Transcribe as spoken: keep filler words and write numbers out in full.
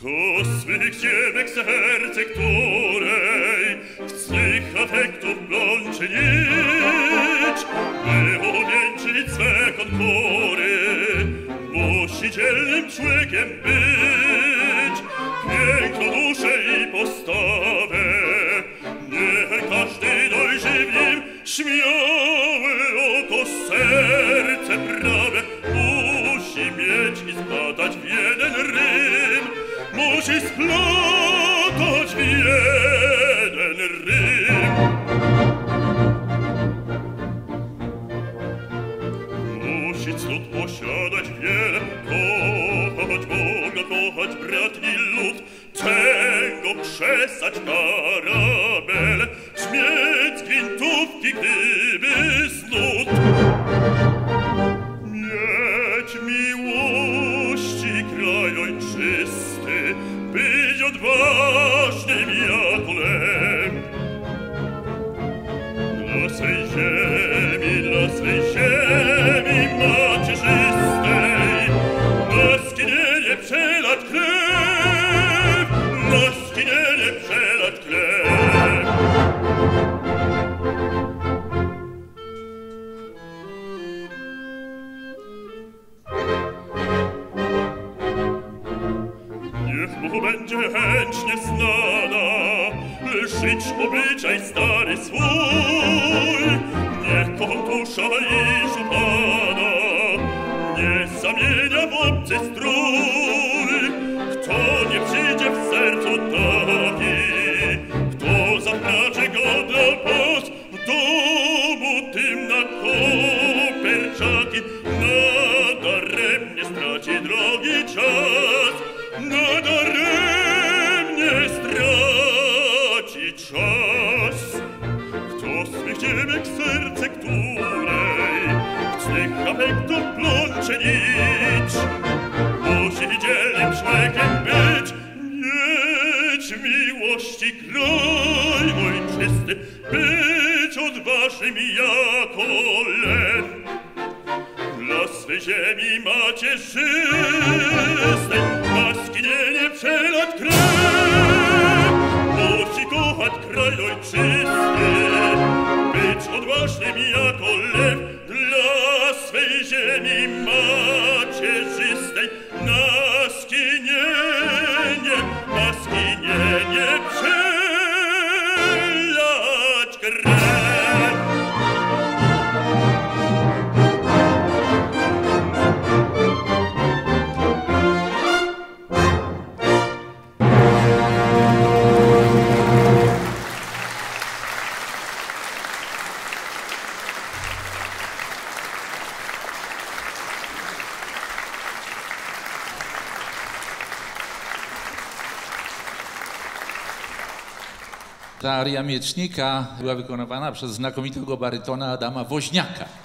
Do swych dziewek serce, której w swych afektów plączy nić, by uwieńczyć swe konkury, musi dzielnym człowiekiem być. Piękną duszę i postawę niech każdy dojrzy w nim, śmiałe oko, serce prawe musi mieć i spadać w jeden rym, musi splatać w jeden rym. Musi cnót posiadać wiele, kochać Boga, kochać brat i lud, czego krzesać karabel, śmieć gwintówki, gdyby snud. Mieć miłości kraj ojczysty, być odważnym jak lew. Dla swej ziemi, dla swej ziemi macierzystej, na skinienie przelać krew, na skinienie przelać krew. Niech mu będzie chęć nieznana, żyć obyczaj stary swój. Niech kochał dusza i szupana, nie zamienia w obcy strój. Kto nie przyjdzie w sercu taki, kto zapracze go dla pos, w domu tym na koperczaki, nadaremnie straci drogi czas, nadaremnie straci czas. Kto swych dziewek serce, której w swych afektów plącze nić, musi dzielnym człowiekiem być, mieć miłości kraj ojczysty, być odważnym jako lew. Dla swej ziemi macierzystej na skinienie przelać krew, musi kochać kraj ojczysty, być odważnym jako lew. Dla swej ziemi macierzystej na skinienie, na skinienie przelać krew. Ta aria Miecznika była wykonywana przez znakomitego barytona Adama Woźniaka.